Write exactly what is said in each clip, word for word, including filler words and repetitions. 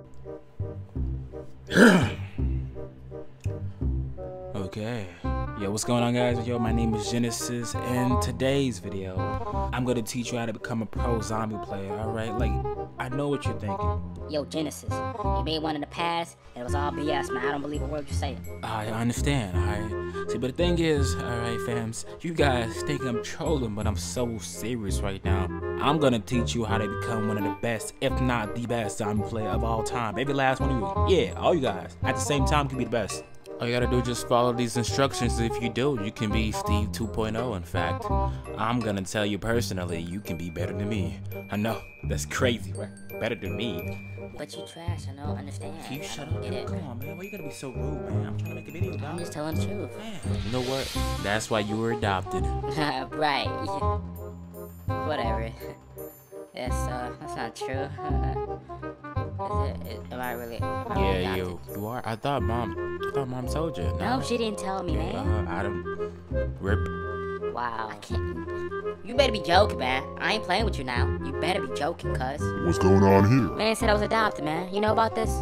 Okay, yo, what's going on, guys? Yo, my name is Genesis. In today's video, I'm gonna teach you how to become a pro zombie player. All right, like I know what you're thinking. Yo, Genesis, you made one in the past, and it was all B S, man. I don't believe a word you say. I understand. All right. See, but the thing is, all right, fams, you guys think I'm trolling, but I'm so serious right now. I'm gonna teach you how to become one of the best, if not the best, zombie player of all time. Every last one of you, yeah, all you guys, at the same time, can be the best. All you gotta do is just follow these instructions. If you do, you can be Steve two point oh. In fact, I'm gonna tell you personally, you can be better than me. I know, that's crazy, right? Better than me. But you trash, I don't understand. Can you I shut don't up? get it. Come on, man. Why you gotta be so rude, man? I'm trying to make a video, dog. I'm just telling the truth. Man, you know what? That's why you were adopted. Right. Whatever. That's, uh, that's not true. Is it, is, am I really, am I really Yeah, adopted? you, you are. I thought mom, I thought mom told you. No, she didn't tell me, man. Uh, Adam, rip. Wow, I can't. You better be joking, man. I ain't playing with you now. You better be joking, cuz. What's going on here? Man said I was adopted, man. You know about this?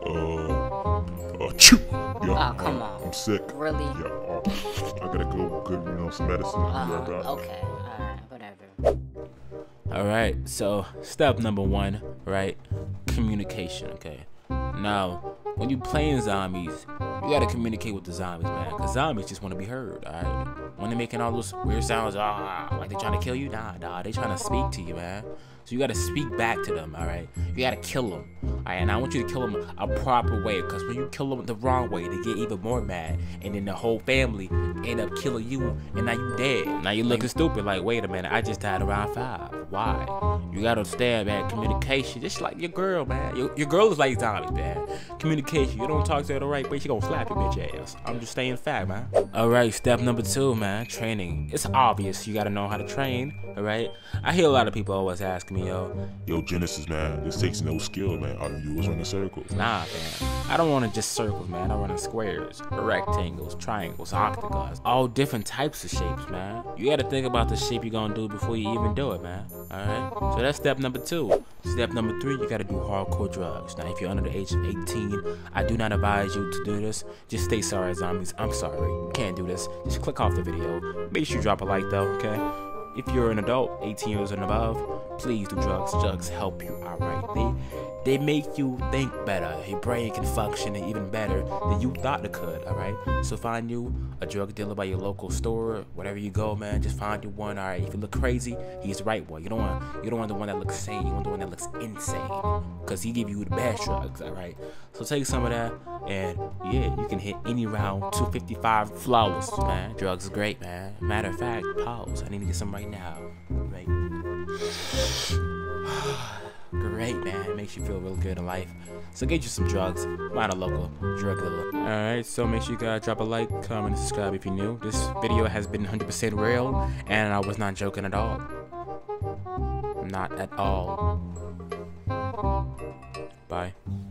Uh, uh, chew. Yeah, Oh, come uh, on. I'm sick. Really? Yeah, uh, I gotta go get, you know, some medicine. I'll be right Uh, back. okay, alright, whatever. All right. So step number one, right? Communication. Okay. Now, when you playing zombies, you gotta communicate with the zombies, man. Cause zombies just want to be heard. All right. When they're making all those weird sounds, ah, like they trying to kill you, nah, nah, they trying to speak to you, man. So you gotta speak back to them, all right? You gotta kill them, all right? And I want you to kill them a proper way, because when you kill them the wrong way, they get even more mad, and then the whole family end up killing you, and now you dead. Now you looking stupid, like, wait a minute, I just died around five. Why? You gotta understand, man. Communication, just like your girl, man. Your, your girl is like zombies, man. Communication. You don't talk to her the right way, she gonna slap your bitch ass. I'm just saying fact, man. All right, step number two, man. Training. It's obvious you gotta know how to train. All right. I hear a lot of people always ask me, yo, Yo, Genesis, man, this takes no skill, man. All you do is run in circles. nah, man. I don't want to just circles, man. I run in squares, rectangles, triangles, octagons, all different types of shapes, man. You got to think about the shape you're gonna do before you even do it, man. All right. So that's step number two. Step number three, you got to do hardcore drugs. Now, if you're under the age of eighteen, I do not advise you to do this. Just stay sorry, zombies. I'm sorry. You can't do this. Just click off the video. Make sure you drop a like, though. Okay. If you're an adult, eighteen years and above, please do drugs. Drugs help you, alright? They they make you think better. Your brain can function even better than you thought it could, alright? So find you a drug dealer by your local store, wherever you go, man. Just find you one, alright? If you look crazy, he's the right one. You don't want you don't want the one that looks sane. You want the one that looks insane, cause he give you the bad drugs, alright? So take some of that, and yeah, you can hit any round two fifty-five flawless, man. Drugs is great, man. Matter of fact, pause. I need to get some right now. Right. Great, man. It makes you feel real good in life. So get you some drugs. Find a local drug dealer. Alright, so make sure you guys drop a like, comment, and subscribe if you're new. This video has been one hundred percent real, and I was not joking at all. Not at all. Bye.